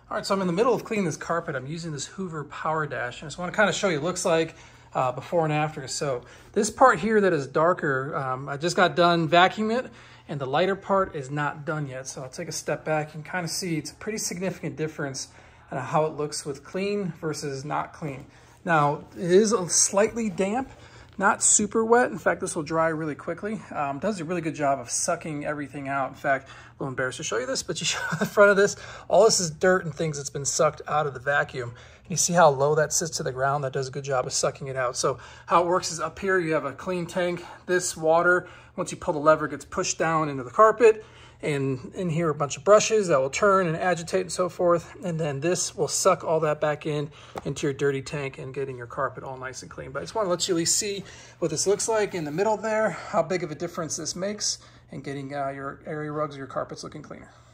All right, so I'm in the middle of cleaning this carpet. I'm using this Hoover Power Dash. I just want to kind of show you what it looks like before and after. So this part here that is darker, I just got done vacuuming it, and the lighter part is not done yet. So I'll take a step back and kind of see it's a pretty significant difference in how it looks with clean versus not clean. Now, it is slightly damp, not super wet. In fact, this will dry really quickly. Does a really good job of sucking everything out. In fact, a little embarrassed to show you this, but you show the front of this. All this is dirt and things that's been sucked out of the vacuum. And you see how low that sits to the ground? That does a good job of sucking it out. So how it works is up here, you have a clean tank. This water, once you pull the lever, gets pushed down into the carpet. And in here, a bunch of brushes that will turn and agitate and so forth. And then this will suck all that back into your dirty tank and getting your carpet all nice and clean. But I just want to let you at least see what this looks like in the middle there, how big of a difference this makes in getting your area rugs or your carpets looking cleaner.